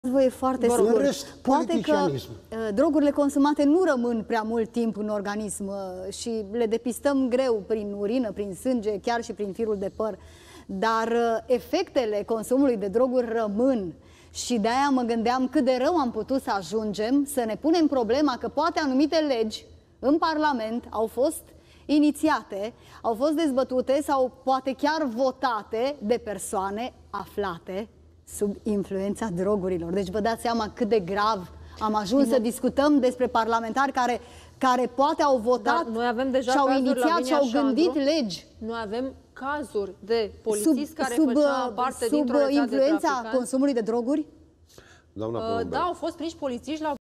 E foarte scurt. Poate că drogurile consumate nu rămân prea mult timp în organism și le depistăm greu prin urină, prin sânge, chiar și prin firul de păr. Dar efectele consumului de droguri rămân. Și de-aia mă gândeam cât de rău am putut să ajungem să ne punem problema că poate anumite legi în Parlament au fost inițiate, au fost dezbătute sau poate chiar votate de persoane aflate sub influența drogurilor. Deci vă dați seama cât de grav am ajuns să discutăm despre parlamentari care poate au votat și au inițiat și au gândit legi. Noi avem cazuri de polițiști care făceau parte dintr-o rețea de traficanți. Sub influența consumului de droguri? Doamna Porumbel. Da, au fost prinși polițiști la